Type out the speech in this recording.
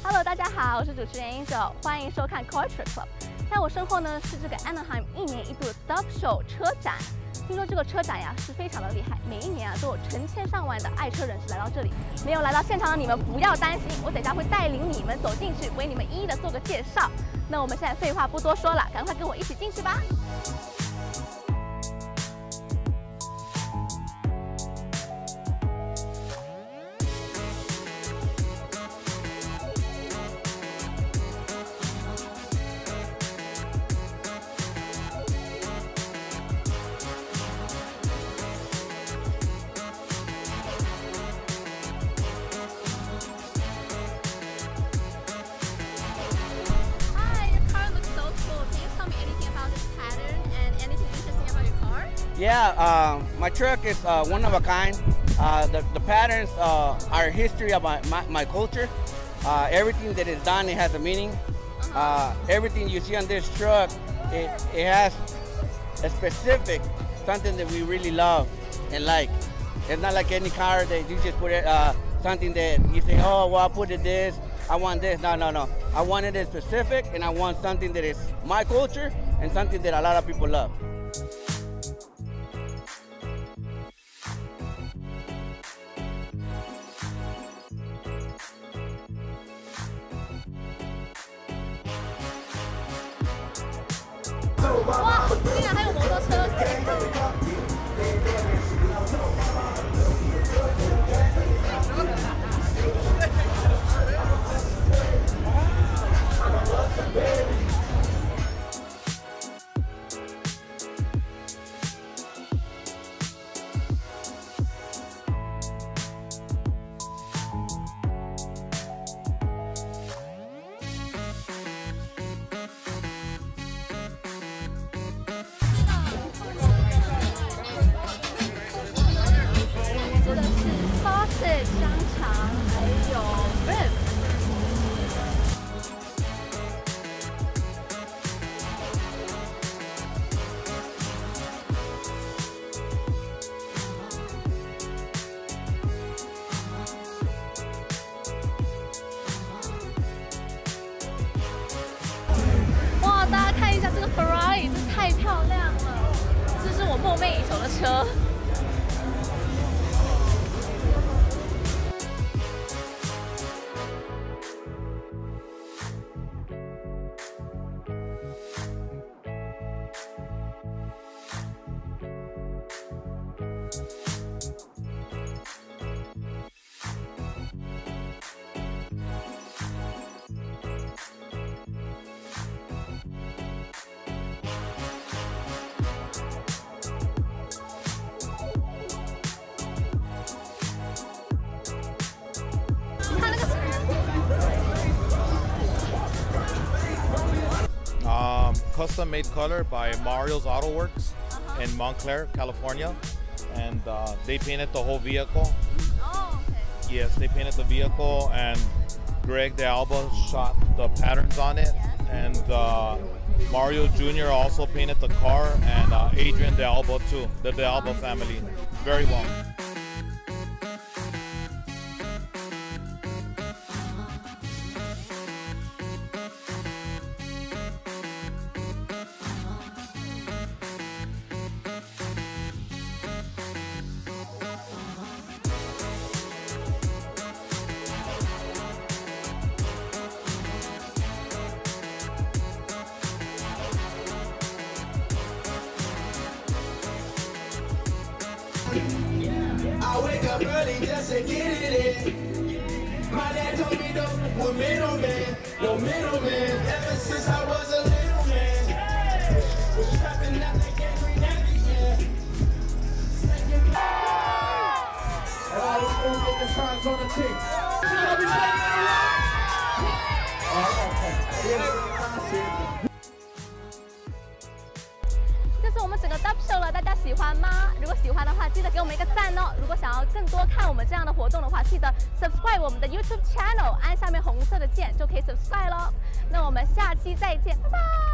Hello， 大家好，我是主持人 Angel， 欢迎收看 Culture Club。在我身后呢是这个 Anaheim 1年1度的 Dove Show 车展。听说这个车展呀是非常的厉害，每一年啊都有成千上万的爱车人士来到这里。没有来到现场的你们不要担心，我等下会带领你们走进去，为你们一一的做个介绍。那我们现在废话不多说了，赶快跟我一起进去吧。 Yeah, my truck is one of a kind. The patterns are history of my culture. Everything that is done, it has a meaning. Everything you see on this truck, it has a specific, something that we really love and like. It's not like any car that you just put it, something that you say, oh, well, I put it this, I want this. No, no, no. I wanted it specific, and I want something that is my culture and something that a lot of people love. Wow, 竟然还有摩托车！ 香肠还有 ribs。哇，大家看一下这个 Ferrari， 这太漂亮了，这是我梦寐以求的车。 Custom made color by Mario's Auto Works in Montclair, California, and they painted the whole vehicle. Oh, okay. Yes, they painted the vehicle, and Greg De Alba shot the patterns on it, and Mario Jr. also painted the car, and Adrian De Alba too, the De Alba family. Very well. I wake up early just to get it in. My dad told me no middleman, no middleman. Ever since I was a little man, was trapping out like every night, yeah. Alright, let's go get the signs on the team. Alright, 这是我们整个 Dove Show 了，大家喜欢吗？如果喜欢的话，记得给我们一个赞哦。如果想要更多看我们这样的活动的话，记得 subscribe 我们的 YouTube channel， 按下面红色的键就可以 subscribe 咯。那我们下期再见，拜拜。